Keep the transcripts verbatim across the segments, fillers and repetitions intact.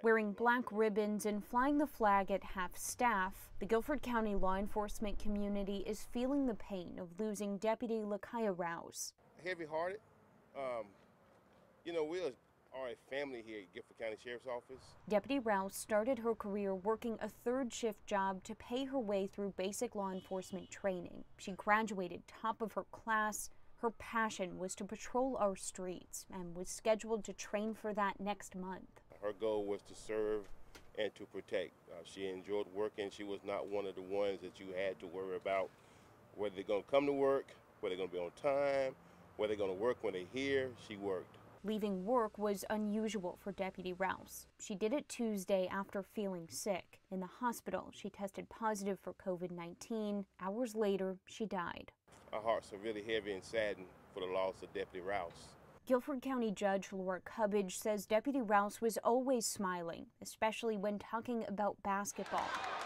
Wearing black ribbons and flying the flag at half-staff, the Guilford County law enforcement community is feeling the pain of losing Deputy Lakaya Rouse. Heavy-hearted. Um, you know, we are a family here at Guilford County Sheriff's Office. Deputy Rouse started her career working a third-shift job to pay her way through basic law enforcement training. She graduated top of her class. Her passion was to patrol our streets and was scheduled to train for that next month. Her goal was to serve and to protect. Uh, she enjoyed working. She was not one of the ones that you had to worry about whether they're going to come to work, whether they're going to be on time, whether they're going to work when they're here. She worked. Leaving work was unusual for Deputy Rouse. She did it Tuesday after feeling sick. In the hospital, she tested positive for COVID nineteen. Hours later, she died. Our hearts are really heavy and saddened for the loss of Deputy Rouse. Guilford County Judge Laura Cubbage says Deputy Rouse was always smiling, especially when talking about basketball,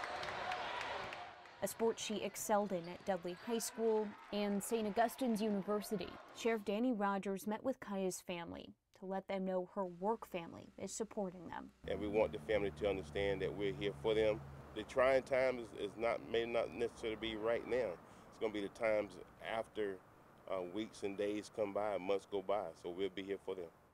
a sport she excelled in at Dudley High School and Saint Augustine's University. Sheriff Danny Rogers met with Kaya's family to let them know her work family is supporting them. And we want the family to understand that we're here for them. The trying times is, is not may not necessarily be right now. It's going to be the times after uh, weeks and days come by, months go by, so we'll be here for them.